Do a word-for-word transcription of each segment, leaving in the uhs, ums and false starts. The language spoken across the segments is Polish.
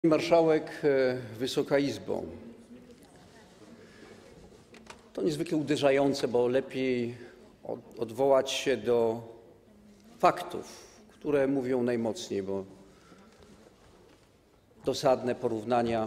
Pani marszałek, Wysoka Izbo, to niezwykle uderzające, bo lepiej odwołać się do faktów, które mówią najmocniej, bo dosadne porównania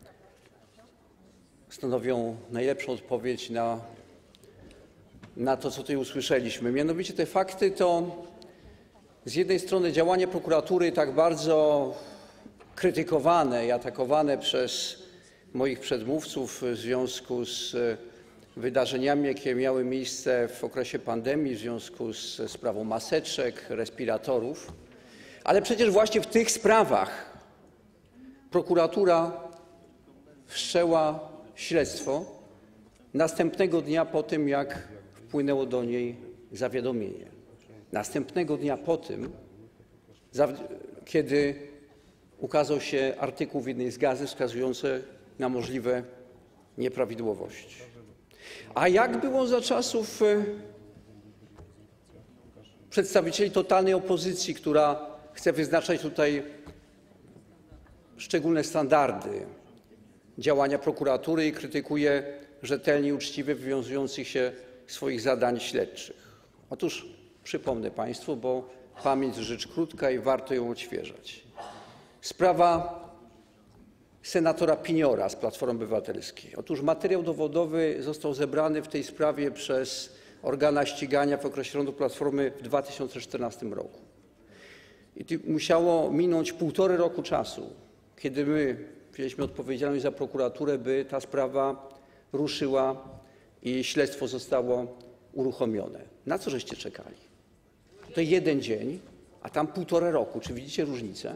stanowią najlepszą odpowiedź na, na to, co tutaj usłyszeliśmy. Mianowicie te fakty to z jednej strony działanie prokuratury tak bardzo krytykowane i atakowane przez moich przedmówców w związku z wydarzeniami, jakie miały miejsce w okresie pandemii, w związku ze sprawą maseczek, respiratorów, ale przecież właśnie w tych sprawach prokuratura wszczęła śledztwo następnego dnia po tym, jak wpłynęło do niej zawiadomienie. Następnego dnia po tym, kiedy ukazał się artykuł w jednej z gazet wskazujący na możliwe nieprawidłowości. A jak było za czasów przedstawicieli totalnej opozycji, która chce wyznaczać tutaj szczególne standardy działania prokuratury i krytykuje rzetelnie i uczciwie wywiązujących się swoich zadań śledczych? Otóż przypomnę państwu, bo pamięć to rzecz krótka i warto ją odświeżać. Sprawa senatora Piniora z Platformy Obywatelskiej. Otóż materiał dowodowy został zebrany w tej sprawie przez organa ścigania w okresie rządu Platformy w dwa tysiące czternastym roku. I musiało minąć półtorej roku czasu, kiedy my wzięliśmy odpowiedzialność za prokuraturę, by ta sprawa ruszyła i śledztwo zostało uruchomione. Na co żeście czekali? To jeden dzień, a tam półtorej roku. Czy widzicie różnicę?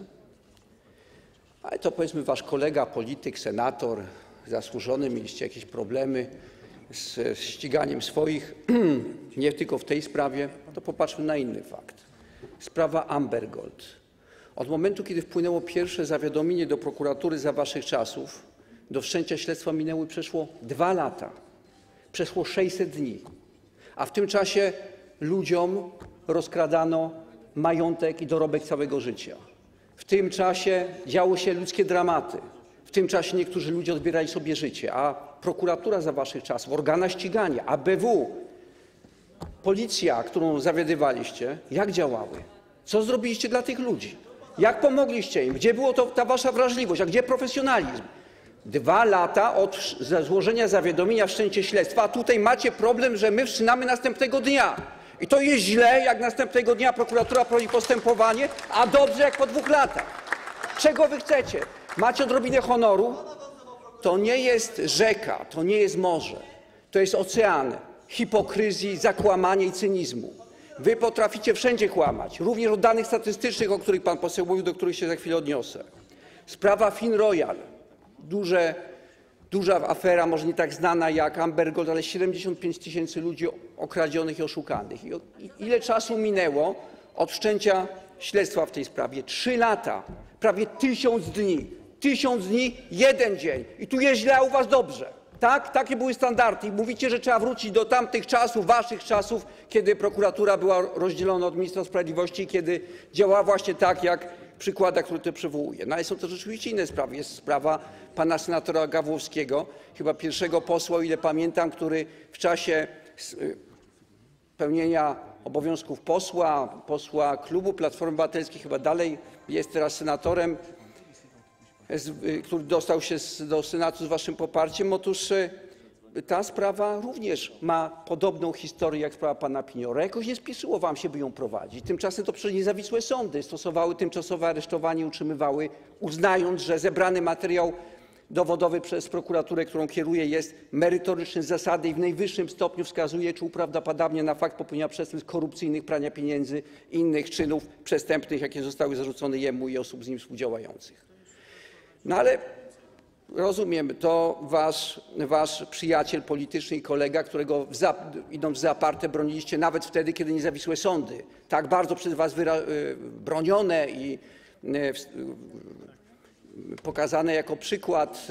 Ale to, powiedzmy, wasz kolega, polityk, senator, zasłużony, mieliście jakieś problemy z ściganiem swoich, nie tylko w tej sprawie, to popatrzmy na inny fakt. Sprawa Amber Gold. Od momentu, kiedy wpłynęło pierwsze zawiadomienie do prokuratury za waszych czasów, do wszczęcia śledztwa minęły przeszło dwa lata, przeszło sześćset dni, a w tym czasie ludziom rozkradano majątek i dorobek całego życia. W tym czasie działy się ludzkie dramaty. W tym czasie niektórzy ludzie odbierali sobie życie, a prokuratura za waszych czasów, organa ścigania, A B W, policja, którą zawiadywaliście, jak działały? Co zrobiliście dla tych ludzi? Jak pomogliście im? Gdzie była ta wasza wrażliwość, a gdzie profesjonalizm? Dwa lata od złożenia zawiadomienia, wszczęcie śledztwa, a tutaj macie problem, że my wszczynamy następnego dnia. I to jest źle, jak następnego dnia prokuratura prowadzi postępowanie, a dobrze, jak po dwóch latach. Czego wy chcecie? Macie odrobinę honoru? To nie jest rzeka, to nie jest morze. To jest ocean hipokryzji, zakłamania i cynizmu. Wy potraficie wszędzie kłamać, również o danych statystycznych, o których pan poseł mówił, do których się za chwilę odniosę. Sprawa FinRoyal. Duże Duża afera, może nie tak znana jak Amber Gold, ale siedemdziesiąt pięć tysięcy ludzi okradzionych i oszukanych. I ile czasu minęło od wszczęcia śledztwa w tej sprawie? Trzy lata, prawie tysiąc dni. Tysiąc dni, jeden dzień. I tu jest źle, a u was dobrze. Tak? Takie były standardy. I mówicie, że trzeba wrócić do tamtych czasów, waszych czasów, kiedy prokuratura była rozdzielona od ministra sprawiedliwości, kiedy działała właśnie tak, jak w przykładach, które tu przywołuję. No ale są to rzeczywiście inne sprawy. Jest sprawa pana senatora Gawłowskiego, chyba pierwszego posła, o ile pamiętam, który w czasie pełnienia obowiązków posła, posła klubu Platformy Obywatelskiej, chyba dalej jest teraz senatorem, który dostał się do Senatu z waszym poparciem. Otóż ta sprawa również ma podobną historię jak sprawa pana Piniora. Jakoś nie spieszyło wam się, by ją prowadzić. Tymczasem to przecież niezawisłe sądy stosowały tymczasowe aresztowanie i utrzymywały, uznając, że zebrany materiał dowodowy przez prokuraturę, którą kieruje, jest merytoryczny z zasady i w najwyższym stopniu wskazuje, czy uprawdopodobnia na fakt popełnienia przestępstw korupcyjnych, prania pieniędzy i innych czynów przestępnych, jakie zostały zarzucone jemu i osób z nim współdziałających. No ale rozumiem, to wasz, wasz przyjaciel polityczny i kolega, którego w za, idąc w zaparte broniliście nawet wtedy, kiedy niezawisłe sądy, tak bardzo przez was wyra, bronione i pokazane jako przykład,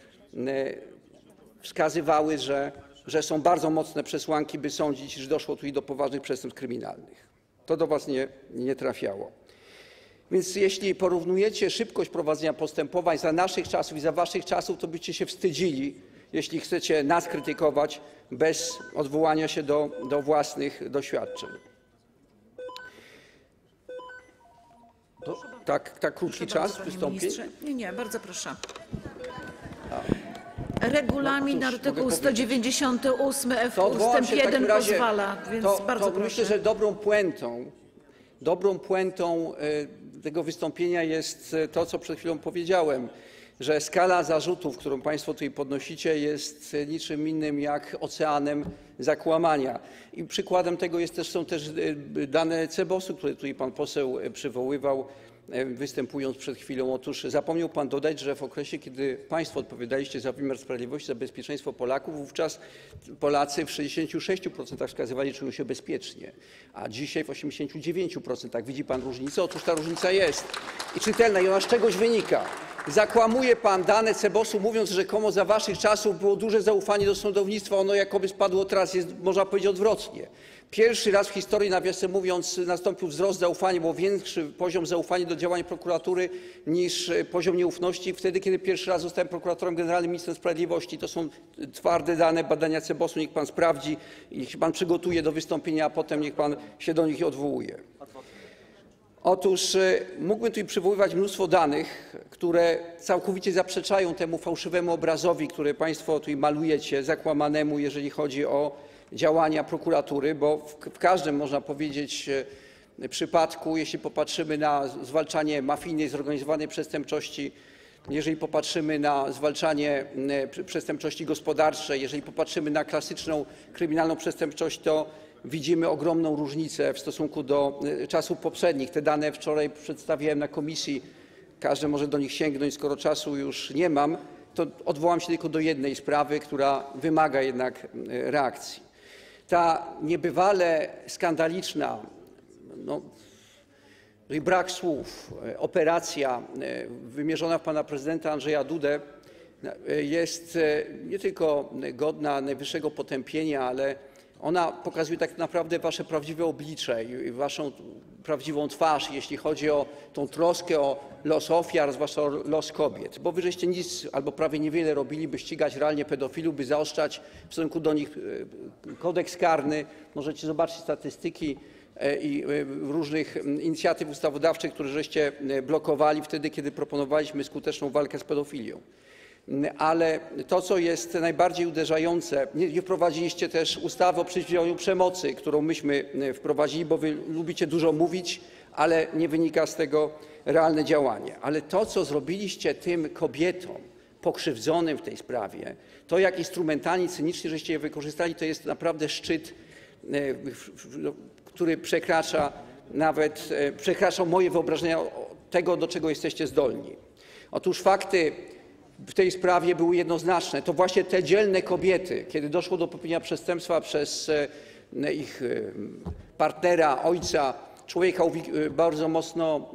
wskazywały, że, że są bardzo mocne przesłanki, by sądzić, że doszło tu i do poważnych przestępstw kryminalnych. To do was nie, nie trafiało. Więc jeśli porównujecie szybkość prowadzenia postępowań za naszych czasów i za waszych czasów, to byście się wstydzili, jeśli chcecie nas krytykować bez odwołania się do, do własnych doświadczeń. To, tak, tak krótki Proszę czas bardzo, wystąpień? Nie, nie, bardzo proszę. Regulamin No, artykuł sto dziewięćdziesiąty ósmy F ustęp jeden pozwala, więc to, bardzo to proszę. Myślę, że dobrą puentą, dobrą puentą tego wystąpienia jest to, co przed chwilą powiedziałem, że skala zarzutów, którą państwo tutaj podnosicie, jest niczym innym jak oceanem zakłamania. I przykładem tego jest też, są też dane Cebosu, które tutaj pan poseł przywoływał, występując przed chwilą. Otóż zapomniał pan dodać, że w okresie, kiedy państwo odpowiadaliście za wymiar sprawiedliwości, za bezpieczeństwo Polaków, wówczas Polacy w sześćdziesięciu sześciu procentach wskazywali, że czują się bezpiecznie, a dzisiaj w osiemdziesięciu dziewięciu procentach. Widzi pan różnicę? Otóż ta różnica jest i czytelna, i ona z czegoś wynika. Zakłamuje pan dane Cebosu, mówiąc, że rzekomo za waszych czasów było duże zaufanie do sądownictwa. Ono jakoby spadło, teraz jest, można powiedzieć, odwrotnie. Pierwszy raz w historii, nawiasem mówiąc, nastąpił wzrost zaufania, bo większy poziom zaufania do działań prokuratury niż poziom nieufności wtedy, kiedy pierwszy raz zostałem prokuratorem generalnym, ministrem sprawiedliwości. To są twarde dane, badania Cebosu, niech pan sprawdzi, niech się pan przygotuje do wystąpienia, a potem niech pan się do nich odwołuje. Otóż mógłbym tutaj przywoływać mnóstwo danych, które całkowicie zaprzeczają temu fałszywemu obrazowi, który państwo tutaj malujecie, zakłamanemu, jeżeli chodzi o działania prokuratury, bo w każdym, można powiedzieć, przypadku, jeśli popatrzymy na zwalczanie mafijnej, zorganizowanej przestępczości, jeżeli popatrzymy na zwalczanie przestępczości gospodarczej, jeżeli popatrzymy na klasyczną kryminalną przestępczość, to widzimy ogromną różnicę w stosunku do czasów poprzednich. Te dane wczoraj przedstawiałem na komisji. Każdy może do nich sięgnąć. Skoro czasu już nie mam, to odwołam się tylko do jednej sprawy, która wymaga jednak reakcji. Ta niebywale skandaliczna, no, brak słów, operacja wymierzona w pana prezydenta Andrzeja Dudę jest nie tylko godna najwyższego potępienia, ale ona pokazuje tak naprawdę wasze prawdziwe oblicze i waszą prawdziwą twarz, jeśli chodzi o tę troskę o los ofiar, zwłaszcza o los kobiet. Bo wy żeście nic albo prawie niewiele robili, by ścigać realnie pedofilów, by zaostrzać w stosunku do nich kodeks karny. Możecie zobaczyć statystyki i różnych inicjatyw ustawodawczych, które żeście blokowali wtedy, kiedy proponowaliśmy skuteczną walkę z pedofilią. Ale to, co jest najbardziej uderzające, nie wprowadziliście też ustawy o przeciwdziałaniu przemocy, którą myśmy wprowadzili, bo wy lubicie dużo mówić, ale nie wynika z tego realne działanie. Ale to, co zrobiliście tym kobietom pokrzywdzonym w tej sprawie, to jak instrumentalnie, cynicznie żeście je wykorzystali, to jest naprawdę szczyt, który przekracza nawet, przekracza moje wyobrażenia tego, do czego jesteście zdolni. Otóż fakty w tej sprawie były jednoznaczne. To właśnie te dzielne kobiety, kiedy doszło do popełnienia przestępstwa przez ich partnera, ojca, człowieka bardzo mocno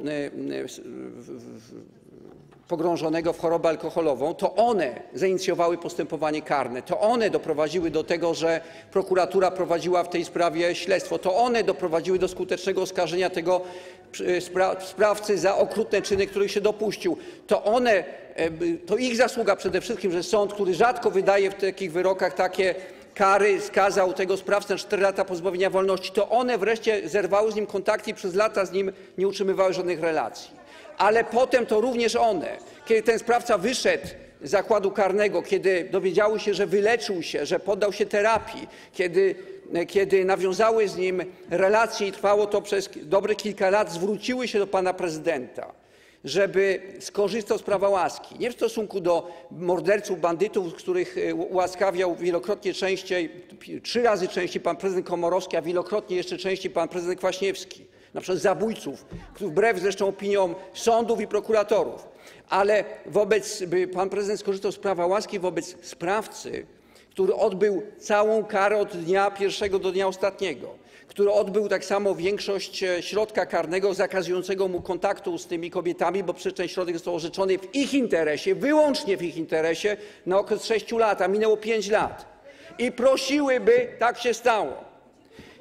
pogrążonego w chorobę alkoholową, to one zainicjowały postępowanie karne. To one doprowadziły do tego, że prokuratura prowadziła w tej sprawie śledztwo. To one doprowadziły do skutecznego oskarżenia tego sprawcy za okrutne czyny, których się dopuścił. To one, to ich zasługa przede wszystkim, że sąd, który rzadko wydaje w takich wyrokach takie kary, skazał tego sprawcę na cztery lata pozbawienia wolności. To one wreszcie zerwały z nim kontakty i przez lata z nim nie utrzymywały żadnych relacji. Ale potem to również one, kiedy ten sprawca wyszedł z zakładu karnego, kiedy dowiedziały się, że wyleczył się, że poddał się terapii, kiedy, kiedy nawiązały z nim relacje i trwało to przez dobre kilka lat, zwróciły się do pana prezydenta, żeby skorzystał z prawa łaski. Nie w stosunku do morderców, bandytów, których ułaskawiał wielokrotnie częściej, trzy razy częściej pan prezydent Komorowski, a wielokrotnie jeszcze częściej pan prezydent Kwaśniewski. Na przykład zabójców, wbrew zresztą opiniom sądów i prokuratorów. Ale wobec, by pan prezydent skorzystał z prawa łaski wobec sprawcy, który odbył całą karę od dnia pierwszego do dnia ostatniego, który odbył tak samo większość środka karnego zakazującego mu kontaktu z tymi kobietami, bo przecież ten środek został orzeczony w ich interesie, wyłącznie w ich interesie, na okres sześciu lat, a minęło pięć lat. I prosiły, by tak się stało.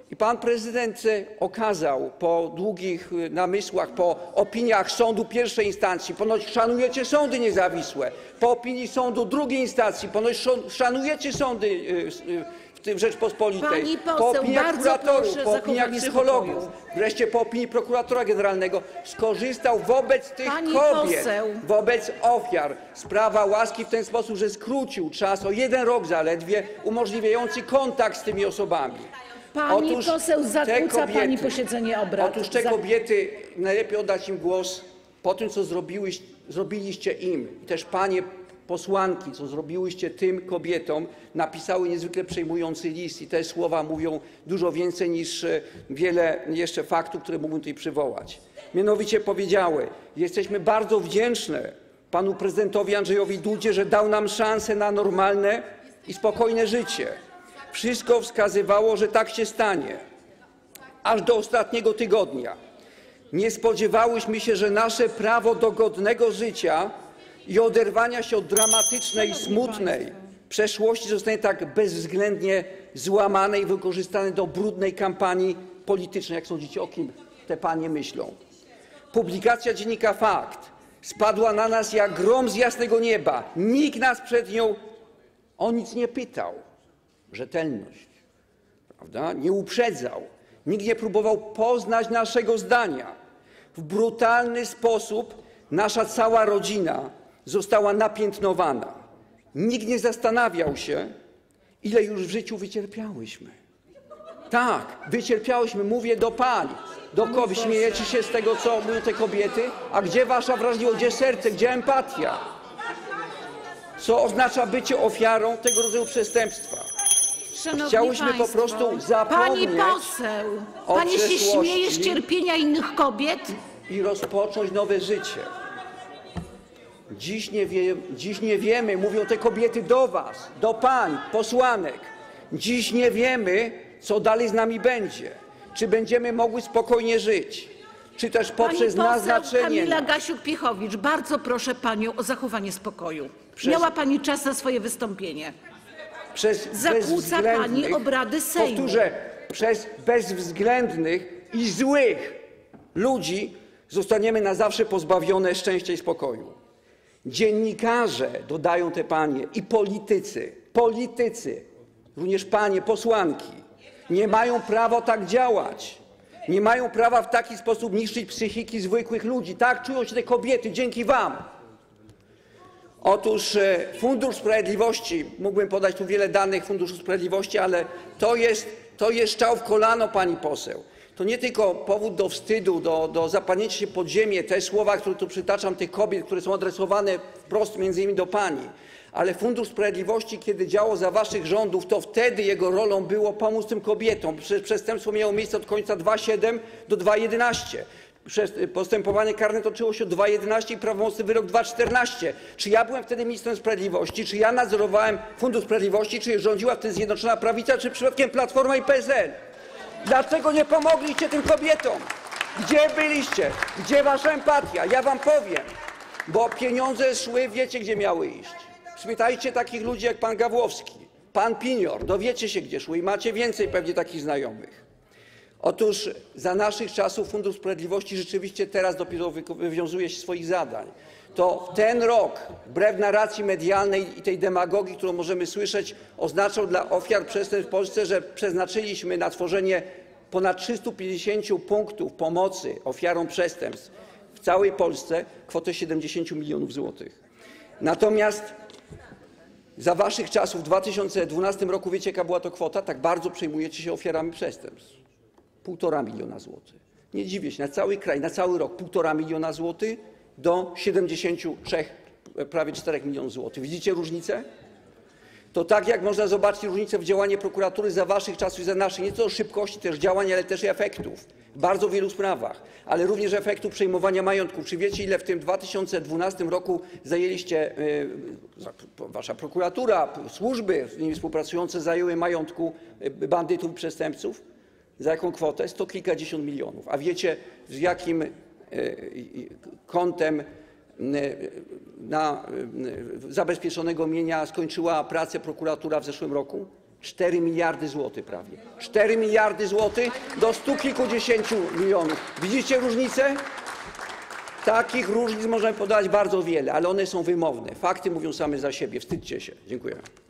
I pan prezydent okazał po długich namysłach, po opiniach sądu pierwszej instancji, ponoć szanujecie sądy niezawisłe, po opinii sądu drugiej instancji, ponoć szanujecie sądy w Rzeczpospolitej, Pani poseł, po opiniach bardzo kuratorów, proszę po opiniach zachowanie psychologów, spokoju. wreszcie po opinii prokuratora generalnego skorzystał wobec tych Pani kobiet, poseł. wobec ofiar z prawa łaski w ten sposób, że skrócił czas o jeden rok zaledwie, umożliwiający kontakt z tymi osobami. Pani Otóż poseł, te zakłóca kobiety- pani posiedzenie obrad. Otóż te Za- kobiety, najlepiej oddać im głos po tym, co zrobiłyś, zrobiliście im. I też panie posłanki, co zrobiłyście tym kobietom, napisały niezwykle przejmujący list i te słowa mówią dużo więcej niż e, wiele jeszcze faktów, które mógłbym tutaj przywołać. Mianowicie powiedziały: jesteśmy bardzo wdzięczne panu prezydentowi Andrzejowi Dudzie, że dał nam szansę na normalne i spokojne życie. Wszystko wskazywało, że tak się stanie, aż do ostatniego tygodnia. Nie spodziewałyśmy się, że nasze prawo do godnego życia i oderwania się od dramatycznej, smutnej przeszłości zostanie tak bezwzględnie złamane i wykorzystane do brudnej kampanii politycznej. Jak sądzicie, o kim te panie myślą? Publikacja dziennika Fakt spadła na nas jak grom z jasnego nieba. Nikt nas przed nią o nic nie pytał. Rzetelność, prawda? Nie uprzedzał. Nikt nie próbował poznać naszego zdania. W brutalny sposób nasza cała rodzina została napiętnowana. Nikt nie zastanawiał się, ile już w życiu wycierpiałyśmy. Tak, wycierpiałyśmy, mówię do pań, do kobiet. Śmiejecie się z tego, co mówią te kobiety? A gdzie wasza wrażliwość, gdzie serce, gdzie empatia? Co oznacza bycie ofiarą tego rodzaju przestępstwa? Szanowni Chciałyśmy po państwo, prostu zapomnieć Pani poseł, o pani się przeszłości. śmieje z cierpienia innych kobiet? I rozpocząć nowe życie. Dziś nie, wie, dziś nie wiemy, mówią te kobiety do was, do pań, posłanek. Dziś nie wiemy, co dalej z nami będzie. Czy będziemy mogły spokojnie żyć, czy też poprzez Pani poseł naznaczenie Kamila nas. Gasiuk-Piechowic, bardzo proszę panią o zachowanie spokoju. Przez- Miała pani czas na swoje wystąpienie. Przez Zakłóca bezwzględnych, pani obrady Sejmu. Powtórzę, przez bezwzględnych i złych ludzi zostaniemy na zawsze pozbawione szczęścia i spokoju. Dziennikarze, dodają te panie, i politycy, politycy, również panie posłanki, nie mają prawa tak działać. Nie mają prawa w taki sposób niszczyć psychiki zwykłych ludzi. Tak czują się te kobiety dzięki wam. Otóż Fundusz Sprawiedliwości, mógłbym podać tu wiele danych Funduszu Sprawiedliwości, ale to jest, to jest strzał w kolano, pani poseł. To nie tylko powód do wstydu, do, do zapadnięcia się pod ziemię, te słowa, które tu przytaczam, tych kobiet, które są adresowane wprost między innymi do pani, ale Fundusz Sprawiedliwości, kiedy działał za waszych rządów, to wtedy jego rolą było pomóc tym kobietom. Przecież przestępstwo miało miejsce od końca dwa tysiące siódmego do dwa tysiące jedenastego. Postępowanie karne toczyło się od dwa tysiące jedenastego i prawomocny wyrok dwa tysiące czternastego. Czy ja byłem wtedy ministrem sprawiedliwości, czy ja nadzorowałem Fundusz Sprawiedliwości, czy rządziła wtedy Zjednoczona Prawica, czy przypadkiem Platforma i P S L? Dlaczego nie pomogliście tym kobietom? Gdzie byliście? Gdzie wasza empatia? Ja wam powiem, bo pieniądze szły, wiecie gdzie miały iść. Spytajcie takich ludzi jak pan Gawłowski, pan Pinior, dowiecie się gdzie szły i macie więcej pewnie takich znajomych. Otóż za naszych czasów Fundusz Sprawiedliwości rzeczywiście teraz dopiero wywiązuje się z swoich zadań. To ten rok, wbrew narracji medialnej i tej demagogii, którą możemy słyszeć, oznaczał dla ofiar przestępstw w Polsce, że przeznaczyliśmy na tworzenie ponad trzystu pięćdziesięciu punktów pomocy ofiarom przestępstw w całej Polsce kwotę siedemdziesiąt milionów złotych. Natomiast za waszych czasów w dwa tysiące dwunastym roku wiecie jaka była to kwota? Tak bardzo przejmujecie się ofiarami przestępstw. Półtora miliona złotych. Nie dziwię się, na cały kraj, na cały rok półtora miliona złotych do siedemdziesięciu trzech, prawie czterech milionów złotych. Widzicie różnicę? To tak jak można zobaczyć różnicę w działaniu prokuratury za waszych czasów i za naszych, nie tylko szybkości też działań, ale też i efektów w bardzo wielu sprawach, ale również efektu przejmowania majątków. Czy wiecie, ile w tym dwa tysiące dwunastym roku zajęliście, yy, wasza prokuratura, służby z nimi współpracujące zajęły majątku bandytów i przestępców? Za jaką kwotę? Sto kilkadziesiąt milionów. A wiecie, z jakim kontem na zabezpieczonego mienia skończyła pracę prokuratura w zeszłym roku? cztery miliardy złotych prawie. cztery miliardy złotych do stu kilkudziesięciu milionów. Widzicie różnicę? Takich różnic możemy podawać bardzo wiele, ale one są wymowne. Fakty mówią same za siebie. Wstydźcie się. Dziękuję.